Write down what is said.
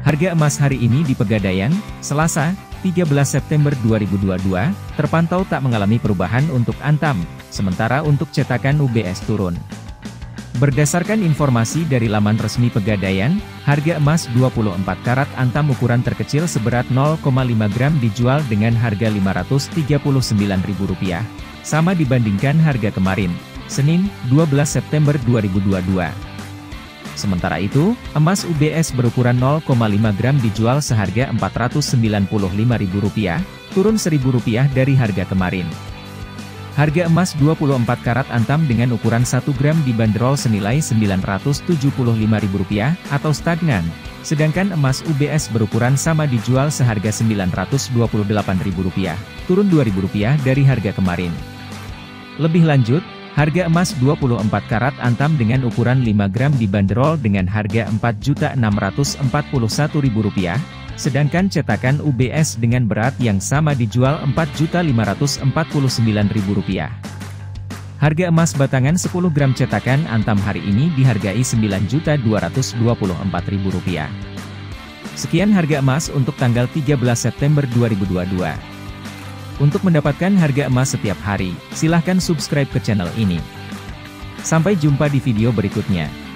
Harga emas hari ini di Pegadaian, Selasa, 13 September 2022, terpantau tak mengalami perubahan untuk Antam, sementara untuk cetakan UBS turun. Berdasarkan informasi dari laman resmi Pegadaian, harga emas 24 karat Antam ukuran terkecil seberat 0,5 gram dijual dengan harga Rp539.000, sama dibandingkan harga kemarin, Senin, 12 September 2022. Sementara itu, emas UBS berukuran 0,5 gram dijual seharga Rp495.000, turun Rp1.000 dari harga kemarin. Harga emas 24 karat Antam dengan ukuran 1 gram dibanderol senilai Rp975.000 atau stagnan, sedangkan emas UBS berukuran sama dijual seharga Rp928.000, turun Rp2.000 dari harga kemarin. Lebih lanjut, harga emas 24 karat Antam dengan ukuran 5 gram dibanderol dengan harga Rp4.641.000, sedangkan cetakan UBS dengan berat yang sama dijual Rp4.549.000. Harga emas batangan 10 gram cetakan Antam hari ini dihargai Rp9.224.000. Sekian harga emas untuk tanggal 13 September 2022. Untuk mendapatkan harga emas setiap hari, silahkan subscribe ke channel ini. Sampai jumpa di video berikutnya.